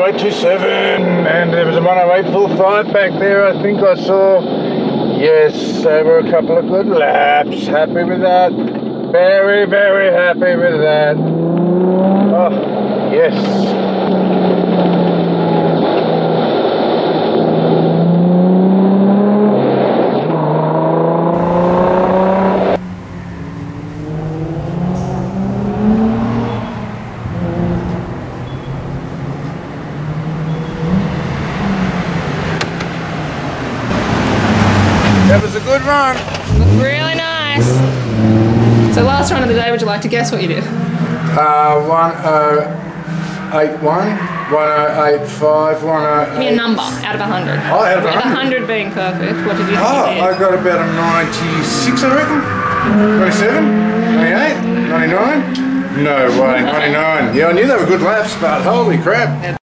108.27, and there was a 108.45 back there, I think I saw. Yes, over a couple of good laps. Happy with that. Very, very happy with that. Oh, yes. That was a good run. Really nice. So last run of the day, would you like to guess what you did? 1081, 1085, 1088. Give me a number out of 100. Oh, out of 100? With 100 being perfect, what did you think you did? I got about a 96, I reckon. 97, 98, 99. No way, 99. Yeah, I knew they were good laps, but holy crap.